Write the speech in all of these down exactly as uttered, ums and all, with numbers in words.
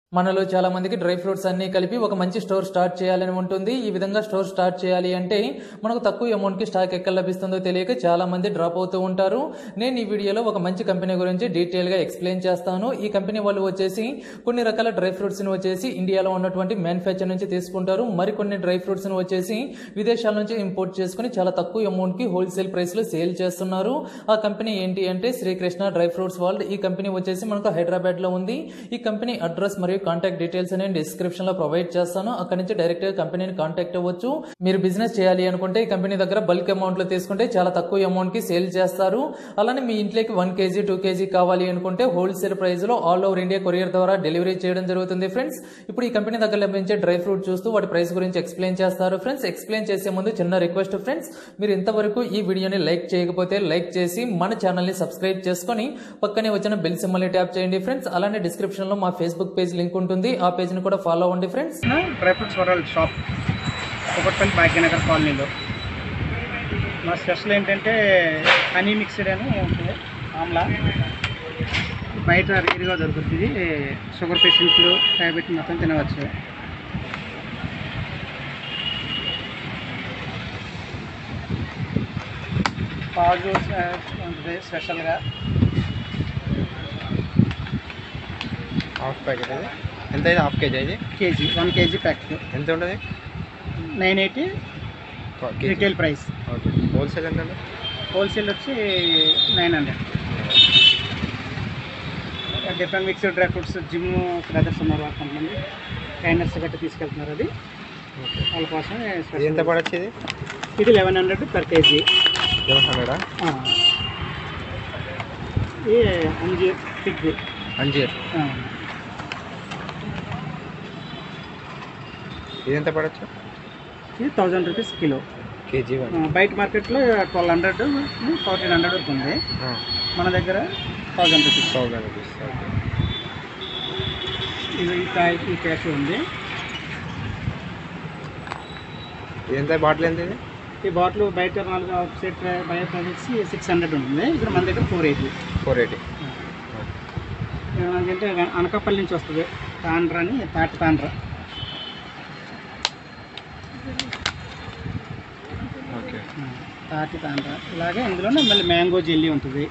మనలో చాలా మందికి డ్రై ఫ్రూట్స్ అన్ని కలిపి ఒక మంచి స్టోర్ స్టార్ట్ చేయాలని ఉంటుంది. ఈ విధంగా స్టోర్ స్టార్ట్ చేయాలి అంటే మనకు తక్కువ అమౌంట్ కి స్టాక్ ఎక్కడ లభిస్తుందో తెలియక చాలా మంది డ్రాప్ అవుతూ ఉంటారు. నేను ఈ వీడియోలో ఒక మంచి కంపెనీ గురించి డీటెయిల్ గా ఎక్స్ప్లెయిన్ చేస్తాను. ఈ కంపెనీ వాళ్ళు వచ్చేసి కొన్ని రకాల డ్రై ఫ్రూట్స్ ని వచ్చేసి ఇండియాలో ఉన్నటువంటి మ్యానుఫ్యాక్చర్ నుంచి తీసుకుంటారు. మరికొన్ని డ్రై ఫ్రూట్స్ ని వచ్చేసి విదేశాల నుంచి ఇంపోర్ట్ చేసుకుని చాలా తక్కువ అమౌంట్ కి హోల్సేల్ ప్రైస్ లో సేల్ చేస్తున్నారు. ఆ కంపెనీ ఏంటి అంటే శ్రీకృష్ణ డ్రై ఫ్రూట్స్ వరల్డ్. ఈ కంపెనీ వచ్చేసి మనకు హైదరాబాద్ లో ఉంది. ఈ కంపెనీ అడ్రస్ మరియు కాంటాక్ట్ డీటెయిల్స్ నేను డిస్క్రిప్షన్ లో ప్రొవైడ్ చేస్తాను. అక్కడ నుంచి డైరెక్ట్ గా కంపెనీని కాంటాక్ట్ అవ్వచ్చు. మీరు బిజినెస్ చేయాలి అనుకుంటే ఈ కంపెనీ దగ్గర బల్క్ అమౌంట్ లో తీసుకుంటే చాలా తక్కువ అమౌంట్ కి సేల్ చేస్తారు. అలానే మీ ఇంట్లోకి వన్ కేజీ టూ కేజీ కావాలి అనుకుంటే హోల్సేల్ ప్రైస్ లో ఆల్ ఓవర్ ఇండియా కొరియర్ ద్వారా డెలివరీ చేయడం జరుగుతుంది. ఫ్రెండ్స్, ఇప్పుడు ఈ కంపెనీ దగ్గర లభించే డ్రై ఫ్రూట్ చూస్తూ వాటి ప్రైస్ గురించి ఎక్స్ప్లెయిన్ చేస్తారు. ఫ్రెండ్స్, ఎక్స్ప్లెయిన్ చేసే ముందు చిన్న రిక్వెస్ట్ ఫ్రెండ్స్, మీరు ఇంతవరకు ఈ వీడియోని లైక్ చేయకపోతే లైక్ చేసి మన ఛానల్ ని సబ్స్క్రైబ్ చేసుకుని పక్కనే వచ్చిన బెల్ సింబల్ ని ట్యాప్ చేయండి. ఫ్రెండ్స్, అలానే డిస్క్రిప్షన్ లో మా ఫేస్బుక్ పేజ్ లింక్ ఉంటుంది. ఆ పేజ్ ని కూడా ఫాలో అవ్వండి. Friends, dry fruits world shop Kukatpally Bhagyanagar కాలనీలో మా స్పెషల్ ఏంటంటే హనీ మిక్స్డ్ అని ఉంటుంది. ఆమ్లా బయట రీతిగా దొరుకుతుంది. షుగర్ పేషెంట్లు డయాబెటిక్ మొత్తం తినవచ్చు. కాజు ఉంటుంది స్పెషల్గా. హాఫ్ ప్యాకెట్ అది ఎంత అయితే హాఫ్ కేజీ అది కేజీ వన్ కేజీ ప్యాకెట్ ఎంత ఉంటుంది? Nine eighty retail price. Okay, wholesale ఎంత అండి? హోల్సేల్ వచ్చి nine hundred. Different mixed dry fruits gym brothers ఉన్నారు, కొంతమంది ట్రైనర్స్ గట్టి తీసుకెళ్తున్నారు. అది వాళ్ళ కోసమే. ఎంత పడచ్చు ఇది? ఇది eleven hundred per kg. Eleven హండ్రెడా? ఇది అంజీర్ ఫిగ్ అంజీర్ ఇది ఎంత పడచ్చు? ఇది థౌజండ్ రూపీస్ కిలో కేజీ. బయట మార్కెట్లో ట్వెల్వ్ హండ్రెడ్ ఫోర్టీన్ హండ్రెడ్ వరకు ఉంది. మన దగ్గర థౌజండ్ రూపీస్. Thousand rupees. ఇది ఈ కాయ ఈ క్యాష్ ఉంది. ఇది ఎంత బాటిల్ ఎంత ఇది? ఈ బాటిల్ బయట నాలుగు సెట్ బయట వచ్చి సిక్స్ హండ్రెడ్ ఉంటుంది. ఇక్కడ మన దగ్గర ఫోర్ ఎయిటీ. ఫోర్ ఎయిటీ అంటే అనకాపల్లి నుంచి వస్తుంది. తాండ్ర అని, తాటి తాండ్ర. ఓకే, తాటి తాండ్ర. ఇలాగే ఇందులోనే మళ్ళీ మ్యాంగో జెల్లీ ఉంటుంది.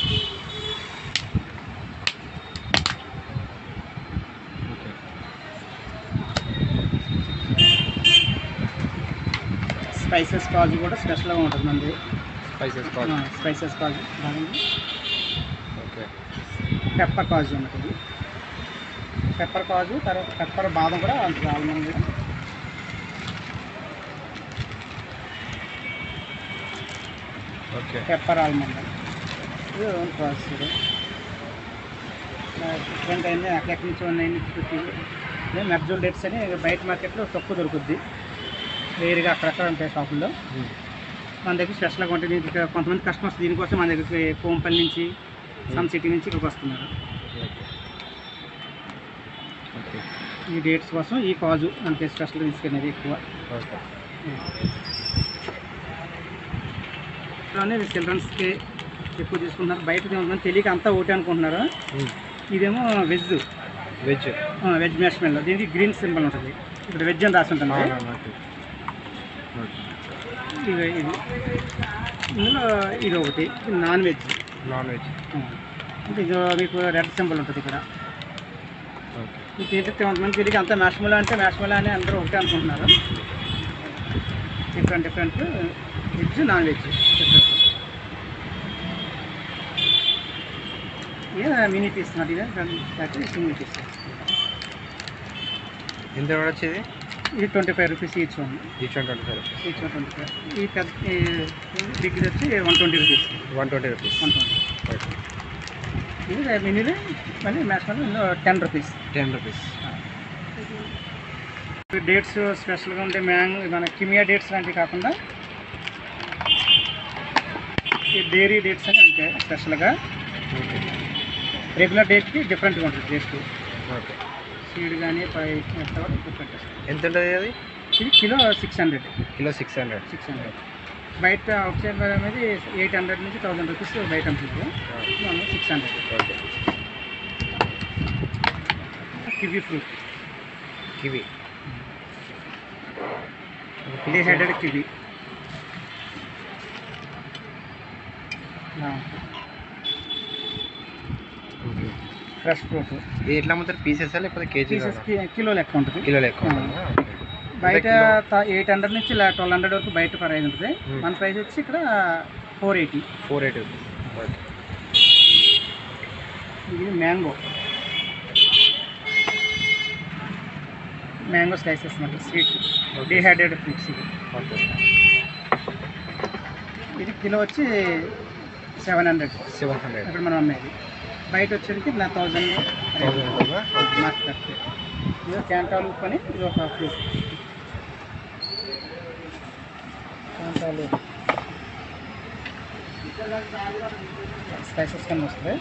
స్పైసెస్ కాజు కూడా స్పెషల్గా ఉంటుంది మనది. స్పైసెస్ కాజు స్పైసెస్ కాజు బాగుంది. ఓకే, పెప్పర్ కాజు ఉంటుంది. పెప్పర్ కాజు తర్వాత పెప్పర్ బాదం కూడా ఉంటుంది. ఆల్మండ్ ఓకే, పెప్పర్ ఆల్మండ్ ఇది ప్రాసెస్. డిఫరెంట్ అయింది. అక్కడెక్కడి నుంచి ఉన్నాయి. మెర్జోల్ డేట్స్ అని బయట మార్కెట్లో తక్కువ దొరుకుద్ది. వేరుగా అక్కడక్కడ ఉంటాయి షాపుల్లో. మన దగ్గర స్పెషల్గా ఉంటుంది. కొంతమంది కస్టమర్స్ దీనికోసం మన దగ్గరికి కోంపల్లి నుంచి, సమ్ సిటీ నుంచి ఇక్కడికి వస్తున్నారు. ఈ డేట్స్ కోసం ఈ కాజు అంటే స్పెషల్గా తీసుకునేది ఎక్కువ. చిల్డ్రన్స్కి ఎక్కువ తీసుకుంటున్నారు. బయట కొంతమంది తెలియక అంతా ఒకటి అనుకుంటున్నారు. ఇదేమో వెజ్ వెజ్ వెజ్ మ్యాష్మెల్లో. దీనికి గ్రీన్ సింబల్ ఉంటుంది. ఇక్కడ వెజ్ అని రాసి ఉంటుంది. ఇది ఇది ఇందులో ఇది ఒకటి నాన్ వెజ్. నాన్ వెజ్ అంటే ఇది మీకు రెడ్ సింబల్ ఉంటుంది ఇక్కడ. మీకు ఏంటంటే కొంతమంది తిరిగి అంతా మ్యాష్మెల్లో అంటే మ్యాష్మెల్లో అని అందరూ ఒకటే అనుకుంటున్నారు. Different different veg non veg different. ఏ మినీ పీస్ మాట. ఇదే సింగిల్ పీస్. ఎంత పడచ్చు ఇది? ఇది twenty five rupees each one. Each one twenty five rupees. Each one twenty five. ఈ పెద్ద బిగ్ వచ్చి one twenty rupees. One twenty rupees one twenty. ఇది మినీది మళ్ళీ మ్యాచ్ వల్ల ten rupees. Ten rupees. Dates స్పెషల్గా ఉంటే మ్యాంగో మన కిమియా డేట్స్ లాంటివి కాకుండా ఈ డైరీ డేట్స్ అని అంటే స్పెషల్గా రెగ్యులర్ డేట్కి డిఫరెంట్గా ఉంటుంది టేస్ట్. ఓకే, సీడ్ కానీ పై డిఫరెంట్. ఎంత ఉంటుంది అది? ఇది kilo six hundred. Kilo six hundred six hundred బయట అవుట్ సైడ్ అనేది ఎయిట్ హండ్రెడ్ నుంచి థౌసండ్ రూపీస్ బయట ఉంటుంది. Six hundred. Okay, kiwi fruit, kiwi dehydrated kiwi. Fresh fruit. ఇది ఎట్లా అమ్ముతారు? పీసెస్ లేకపోతే కేజీ? పీసెస్కి కిలో లెక్క ఉంటుంది. కిలో లెక్క ఉంటుందా? బయట ఎయిట్ హండ్రెడ్ నుంచి ఇలా ట్వెల్వ్ హండ్రెడ్ వరకు బయట ప్రైస్ ఉంటుంది. మన ప్రైస్ వచ్చి ఇక్కడ four eighty. Four eighty rupees. ఇది మ్యాంగో, మ్యాంగో స్లైసెస్ అన్నమాట, స్వీట్ డిహైడ్రేటెడ్ ఫ్రూట్స్. ఇది ఓకే. ఇది కిలో వచ్చి సెవెన్ హండ్రెడ్ సెవెన్ హండ్రెడ్ ఇక్కడ మనం అమ్మేది. బయట వచ్చేది నా థౌజండ్ మార్కెట్. ఇది క్యాంటాలు అని ఇది ఒక ఫ్రూట్. క్యాంటాలు స్లైసెస్ కింద వస్తుంది.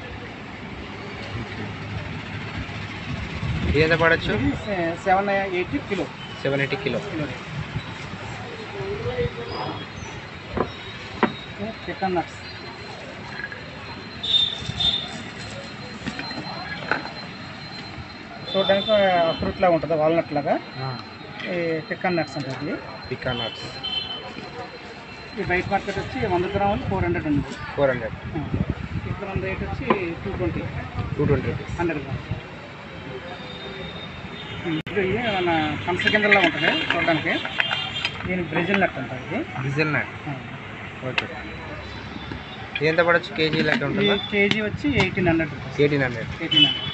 ఇది ఎంత పడచ్చు? ఇది seven eighty kilo. Seven eighty kilo. Kilo chicken nuts. చూడడానికి ఫ్రూట్ లాగా ఉంటుంది, వాల్నట్ లాగా. ఈ పికన్ నట్స్ ఉంటుంది. పికన్ నట్స్ ఈ బయట మార్కెట్ వచ్చి వంద గ్రాములు ఫోర్ హండ్రెడ్ ఉంది. Four hundred. ఇక్కడ మన రేట్ వచ్చి two twenty two twenty rupees hundred grams. ఇది మన కంస కిందలా ఉంటుంది చూడడానికి. దీని బ్రెజిల్ నట్ ఉంటుంది. ఇది బ్రెజిల్ నట్. ఓకే. ఇది ఎంత పడవచ్చు? కేజీ లెక్క ఉంటుంది. కేజీ వచ్చి eighteen hundred rupees. Eighteen hundred eighteen hundred.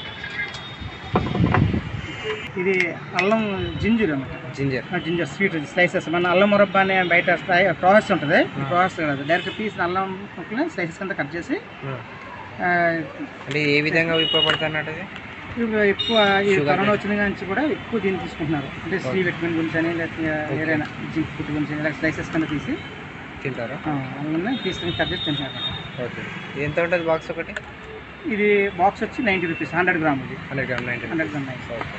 ఇది అల్లం జింజర్ అన్నమాట. Ginger ginger sweet slices. మన అల్లం మురబ్బా అనే బయట ప్రాసెస్ ఉంటుంది. ప్రాసెస్ కాదు, డైరెక్ట్ పీస్ అల్లం ముక్కలు స్లైసెస్ కింద కట్ చేసి. అంటే ఏ విధంగా ఉపయోగపడుతుంది అన్నట్టు? ఇప్పుడు ఎక్కువ ఈ కరోనా వచ్చిన నుంచి కూడా ఎక్కువ దీన్ని తీసుకుంటున్నారు. అంటే సి విటమిన్ గురించి అని, లేకపోతే ఏదైనా జింక్ ఫుడ్ గురించి ఇలా స్లైసెస్ కింద తీసి తింటారా? అల్లం తీసుకుని కట్ చేసి తింటారు. ఓకే. ఎంత ఉంటుంది బాక్స్ ఒకటి? ఇది బాక్స్ వచ్చి నైంటీ రూపీస్ హండ్రెడ్ గ్రామ్. ఇది hundred gram ninety hundred gram nine. Okay.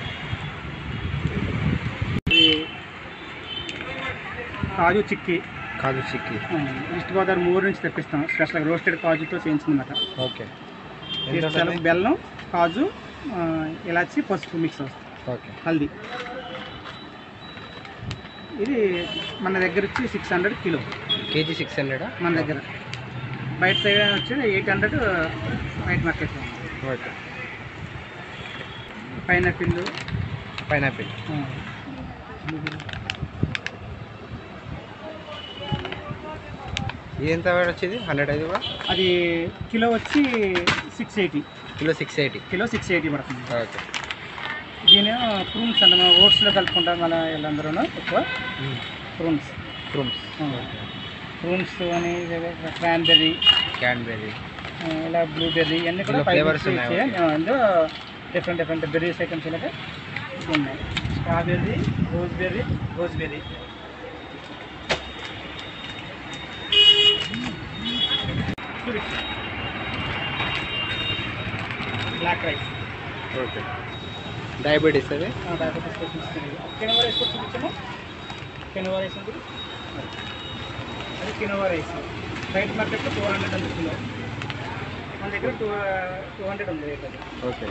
కాజు చిక్కీ. కాజు చిక్కీ ఈస్ట్ గోదావరి మూడు నుంచి తెప్పిస్తాం. స్పెషల్గా రోస్టెడ్ కాజుతో చేయించిందన్నమాట. ఓకే. బెల్లం, కాజు, ఇలాచి, పసుపు మిక్స్ వస్తుంది. ఓకే. హల్దీ. ఇది మన దగ్గర వచ్చి six hundred kilo. Kg six హండ్రెడా మన దగ్గర? బయట సైడ్ వచ్చి ఎయిట్ హండ్రెడ్ బయట మార్కెట్లో. ఓకే. పైనాపిల్. పైనాపిల్ ఇది ఎంత వచ్చేది? హండ్రెడ్ ఐదు కూడా. అది కిలో వచ్చి six eighty. Kilo six eighty kilo six eighty పడుతుంది. ఓకే. దీని ప్రూన్స్ అంటే మనం ఓట్స్లో కలుపుకుంటాం మన వీళ్ళందరూ ఎక్కువ. ప్రూన్స్ ప్రూన్స్ ప్రూన్స్ అని, క్రాన్బెర్రీ, క్యాన్బెర్రీ, ఇలా బ్లూబెర్రీ ఇవన్నీ కూడా ఫ్లేవర్స్ ఉన్నాయి. అందులో డిఫరెంట్ డిఫరెంట్ బెర్రీస్ ఐటమ్స్ అయితే ఉన్నాయి. Strawberry, raspberry, raspberry. Black rice. Okay. Diabetes అది? Diabetes patients. కినోవా రైస్ కూడా చూపించాము. కినోవా రైస్ ఉంటుంది. అది కినోవా రైస్. బయట మార్కెట్లో టూ హండ్రెడ్ ఉంది కిలో. మన దగ్గర టూ టూ హండ్రెడ్ ఉంది రేట్. అది ఓకే.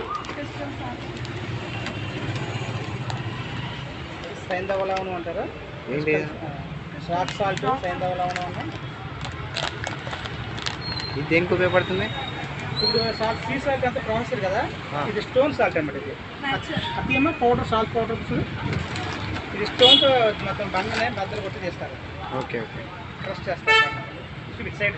సైంధవ లవణం అంటారు. ఏంటి? షార్ట్ సాల్ట్, సైంధవ లవణం అన్నా. ఇది దేనికి ఉపయోగపడుతుంది? ఇప్పుడు సాల్ట్, సీ సాల్ట్ అంతా ప్రాసెసర్ కదా. ఇది స్టోన్ సాల్ట్ అన్నమాట. ఇది అది ఏమో పౌడర్, సాల్ట్ పౌడర్. ఇది స్టోన్తో మొత్తం బండనే బద్దలు కొట్టి చేస్తారు. ఓకే. ఓకే. క్రష్ చేస్తారు. ఇటు సైడ్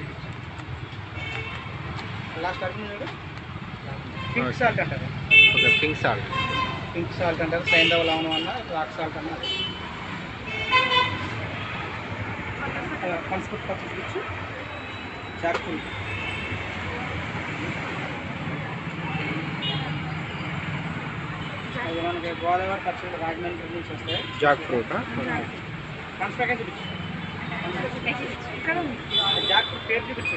లాస్ట్ అడుగు పింక్ సాల్ట్ అంటారు. Okay. Pink salt. Pink salt అంటారు. సైంధవ లవణం అన్న, రాక్ సాల్ట్ అన్న. పనసపట్టు పచ్చి, చాకులు. అది మనకి గోదావరి పచ్చడి రాజమండ్రి నుంచి వస్తాయి. Jack fruit. పనసకాయ చూపించు. జాక్ ఫ్రూట్ పేరు చూపించు.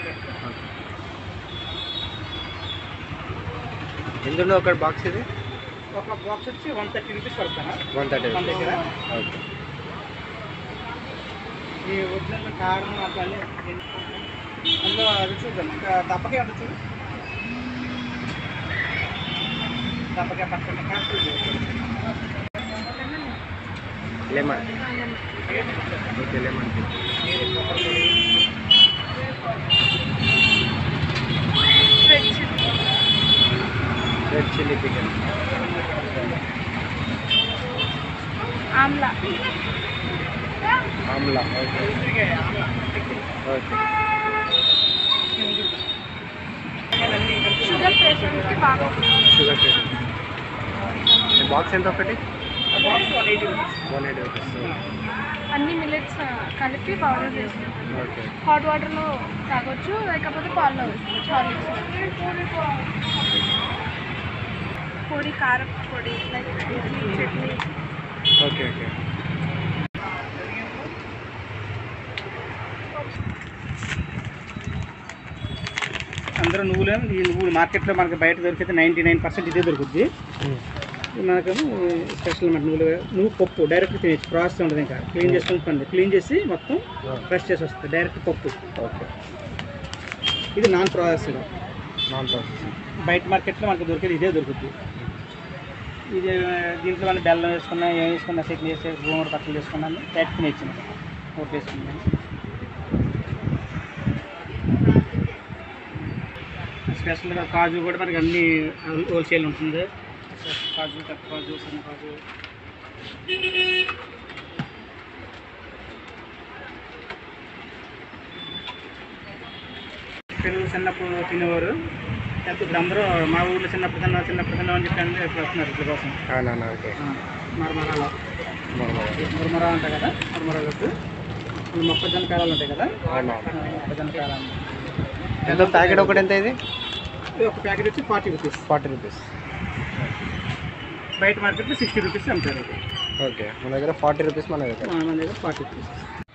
ఎందులో ఒక బాక్స్ ఇది? ఒక బాక్స్ వచ్చి వన్ థర్టీ రూపీస్ పడుతున్నా. వన్ థర్టీ మన దగ్గర. ఓకే. ఈ ఒరిజినల్ కారం అట్లా అందులో అది చూద్దాం. ఇంకా దప్పకే ఉంటుంది చూడు. దప్పగా పక్కన lemon okay lemon red chilli chicken amla amla okay okay sugar పేషెంట్కి బాగా షుగర్ పేషెంట్ బాక్స్ ఎంత ఒకటి వన్ ఎయిటీ రూపీస్ అన్ని మిల్లెట్స్ కలిపి పౌడర్ చేసుకుంటాం. ఓకే హాట్ వాటర్లో తాగొచ్చు, లేకపోతే పాల్లో వేసుకోవచ్చు. హార్లిక్స్ పొడి, కారం పొడి, like idli chutney. Okay okay అందరూ నువ్వులు ఈ నువ్వులు మార్కెట్లో మనకి బయట దొరికితే నైంటీ నైన్ పర్సెంట్ ఇదే దొరుకుద్ది. మనకేమో స్పెషల్ మాట నువ్వులు నువ్వు పప్పు డైరెక్ట్ తినేసి ప్రాసెస్ ఉంటుంది. ఇంకా క్లీన్ చేసుకొని పండి క్లీన్ చేసి మొత్తం ఫ్రెష్ చేసి వస్తుంది డైరెక్ట్ పప్పు. ఓకే ఇది నాన్ ప్రాసెస్డ్. నాన్ ప్రాసెస్ బయట మార్కెట్లో మనకి దొరికేది ఇదే దొరుకుద్ది. ఇది దీంట్లో మనం బెల్లం వేసుకున్నా ఏం వేసుకున్నా చట్నీ వేసి గోంగూర పక్కలు వేసుకున్నాను డైరెక్ట్ తినేచ్చింది ఒకటి వేసుకున్నాను. స్పెషల్గా కాజు కూడా మనకి అన్ని హోల్సేల్ ఉంటుంది. కాజు పెద్ద కాజు సన్న కాజు పెరుగు చిన్నప్పుడు తినేవారు. ఇప్పుడు అందరూ మా ఊళ్ళో చిన్నప్పుడు తిన్నా చిన్నప్పుడు తిన్నా అని చెప్పి అందరూ ఇప్పుడు వస్తున్నారు ఇట్ల కోసం. అవునా ఓకే మరమరాలు మురమరా ఉంటాయి కదా, మురమరాలు ఇప్పుడు మొక్కజొన్న కాయలు ఉంటాయి కదా, మొక్కజొన్న కాయలు ఎంత ప్యాకెట్ ఒకటి ఎంత ఇది? ఒక ప్యాకెట్ వచ్చి ఫార్టీ రూపీస్. ఫార్టీ రూపీస్ బయట మార్కెట్లో సిక్స్టీ రూపీస్ అమ్ముతారు. ఓకే మన దగ్గర ఫార్టీ రూపీస్ మన దగ్గర మన దగ్గర ఫార్టీ రూపీస్.